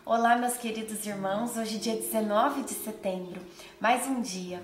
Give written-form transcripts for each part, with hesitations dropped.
Olá, meus queridos irmãos, hoje é dia 19 de setembro, mais um dia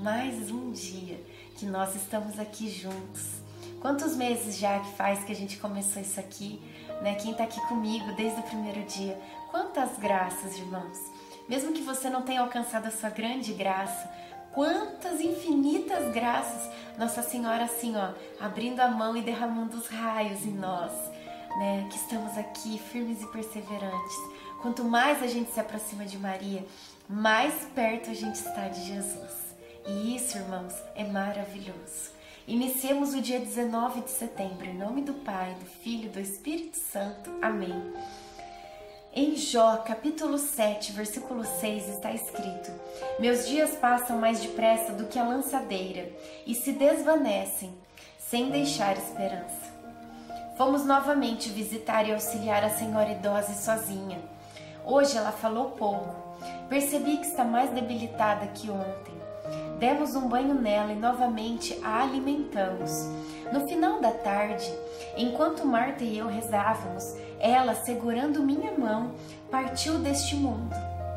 que nós estamos aqui juntos. Quantos meses já que faz que a gente começou isso aqui, né? Quem tá aqui comigo desde o primeiro dia, quantas graças, irmãos. Mesmo que você não tenha alcançado a sua grande graça, quantas infinitas graças Nossa Senhora assim, ó, abrindo a mão e derramando os raios em nós, né? Que estamos aqui firmes e perseverantes. Quanto mais a gente se aproxima de Maria, mais perto a gente está de Jesus. E isso, irmãos, é maravilhoso. Iniciemos o dia 19 de setembro, em nome do Pai, do Filho e do Espírito Santo. Amém. Em Jó, capítulo 7, versículo 6, está escrito: Meus dias passam mais depressa do que a lançadeira e se desvanecem, sem deixar esperança. Fomos novamente visitar e auxiliar a senhora idosa e sozinha. Hoje ela falou pouco. Percebi que está mais debilitada que ontem. Demos um banho nela e novamente a alimentamos. No final da tarde, enquanto Marta e eu rezávamos, ela, segurando minha mão, partiu deste mundo.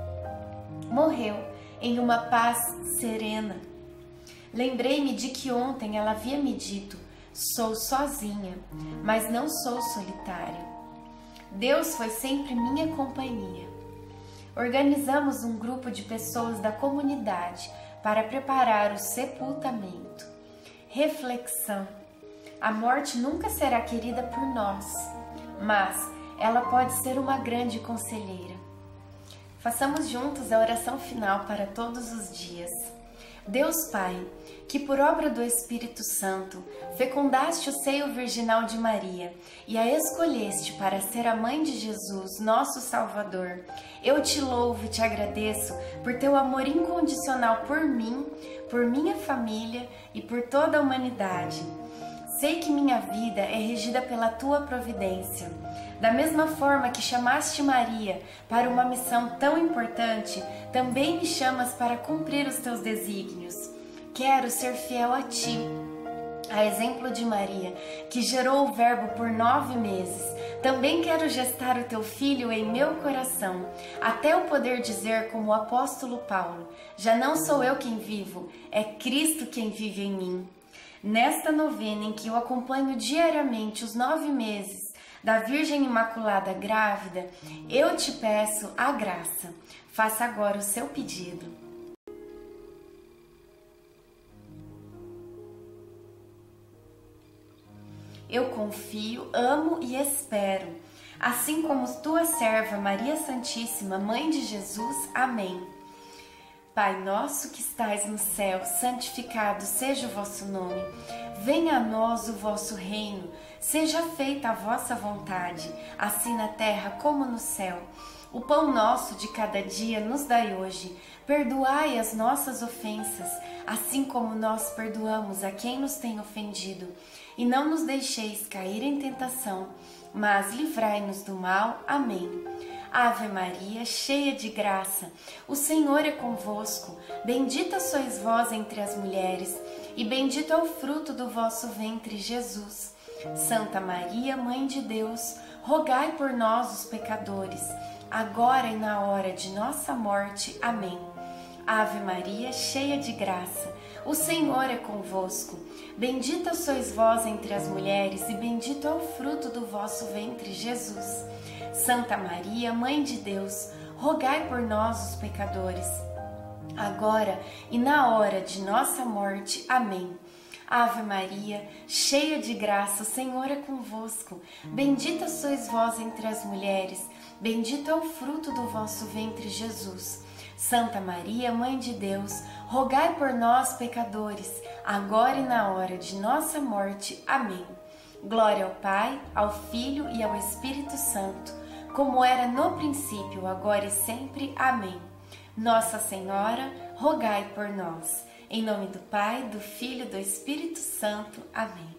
Morreu em uma paz serena. Lembrei-me de que ontem ela havia me dito: sou sozinha, mas não sou solitária. Deus foi sempre minha companhia. Organizamos um grupo de pessoas da comunidade para preparar o sepultamento. Reflexão: a morte nunca será querida por nós, mas ela pode ser uma grande conselheira. Façamos juntos a oração final para todos os dias. Deus Pai, que por obra do Espírito Santo fecundaste o seio virginal de Maria e a escolheste para ser a mãe de Jesus, nosso Salvador, eu te louvo e te agradeço por teu amor incondicional por mim, por minha família e por toda a humanidade. Sei que minha vida é regida pela tua providência. Da mesma forma que chamaste Maria para uma missão tão importante, também me chamas para cumprir os teus desígnios. Quero ser fiel a ti. A exemplo de Maria, que gerou o Verbo por 9 meses, também quero gestar o teu Filho em meu coração, até eu poder dizer como o apóstolo Paulo: já não sou eu quem vivo, é Cristo quem vive em mim. Nesta novena em que eu acompanho diariamente os 9 meses da Virgem Imaculada grávida, eu te peço a graça. Faça agora o seu pedido. Eu confio, amo e espero, assim como tua serva Maria Santíssima, Mãe de Jesus. Amém. Pai nosso que estais no céu, santificado seja o vosso nome. Venha a nós o vosso reino, seja feita a vossa vontade, assim na terra como no céu. O pão nosso de cada dia nos dai hoje. Perdoai as nossas ofensas, assim como nós perdoamos a quem nos tem ofendido. E não nos deixeis cair em tentação, mas livrai-nos do mal. Amém. Ave Maria, cheia de graça, o Senhor é convosco. Bendita sois vós entre as mulheres, e bendito é o fruto do vosso ventre, Jesus. Santa Maria, Mãe de Deus, rogai por nós, os pecadores, agora e na hora de nossa morte. Amém. Ave Maria, cheia de graça, o Senhor é convosco. Bendita sois vós entre as mulheres, e bendito é o fruto do vosso ventre, Jesus. Santa Maria, Mãe de Deus, rogai por nós, os pecadores, agora e na hora de nossa morte. Amém. Ave Maria, cheia de graça, o Senhor é convosco. Bendita sois vós entre as mulheres, bendito é o fruto do vosso ventre, Jesus. Santa Maria, Mãe de Deus, rogai por nós, pecadores, agora e na hora de nossa morte. Amém. Glória ao Pai, ao Filho e ao Espírito Santo, como era no princípio, agora e sempre. Amém. Nossa Senhora, rogai por nós. Em nome do Pai, do Filho e do Espírito Santo. Amém.